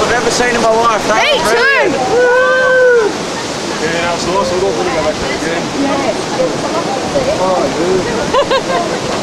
I've ever seen in my life. Me too! Yeah, now it's nice. I'm not going to go back there again. Yeah. Oh, dude.